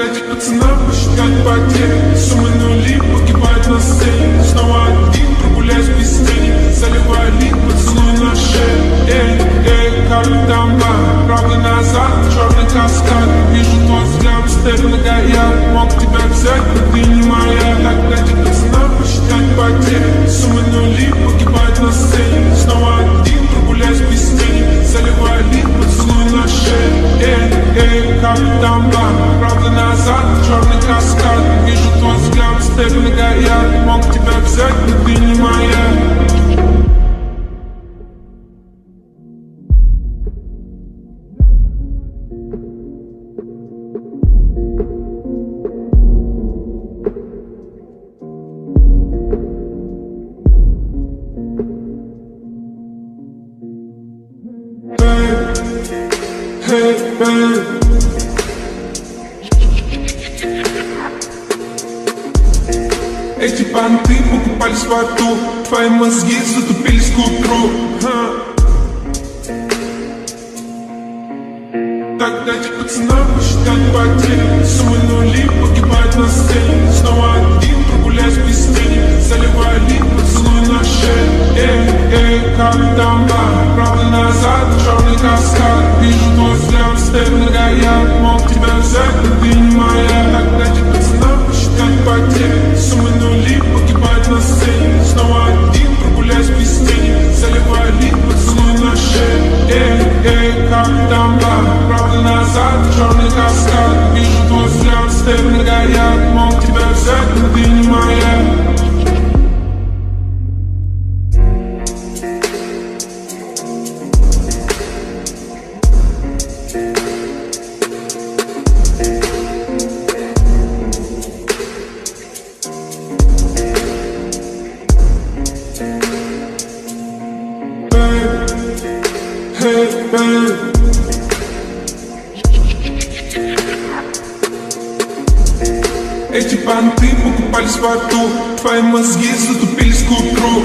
дайте пацанам посчитать потери. Суммы нули погибают на сцене. Снова один, прогуляюсь без тени. Заливаю лик, поцелуй на шее. Как там бар, правда назад, черный каскад. Вижу твой взгляд, степь многояд. Мог тебя взять, но ты не моя. Так дайте пацанам посчитать потери. Суммы нули погибают на сцене. Снова один, прогуляюсь без тени. Заливаю лик, поцелуй на шее. Как там бар, правда назад, черный каскад. Вижу твой взгляд, степь многояд. Мог тебя взять, но ты не моя. Hey, babe. Эти понты покупались в аду. Твои мозги затупились к утру. Так дайте пацанам посчитать потери. Суммы нули погибают на сцене. Снова один, прогуляюсь без тени. Заливаю лик, поцелуй на шее. Как там бар, правда назад, черный каскад. Вижу твой взгляд, степь многояд. Мог тебя взять, но ты не моя. Так дайте пацанам посчитать потери. Суммы нули погибают на сцене. Снова один, прогуляюсь без тени. Заливаю лик, поцелуй на шее. Как там бар, правда назад, черный каскад. Вижу твой взгляд, степь многояд. Мог тебя взять, но ты не моя. Hey, babe. Эти понты покупались в аду. Твои мозги затупились к утру.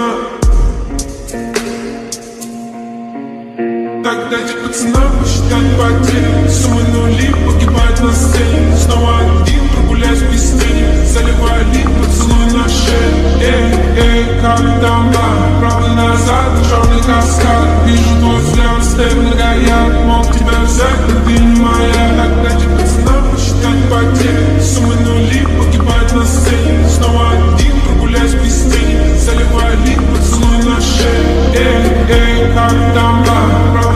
Так дайте пацанам посчитать потери. Суммы нули погибают на сцене. Снова один, прогуляюсь без тени. Заливаю лик, поцелуй на шее. Как там бар, правда назад, черный каскад. Вижу твой взгляд, степь многояд. Мог тебя взять, но ты не моя. Так дайте пацанам посчитать потери. Суммы нули погибают на сцене. Снова один, прогуляюсь без тени. Заливаю лик, поцелуй на шее. Как там бар, правда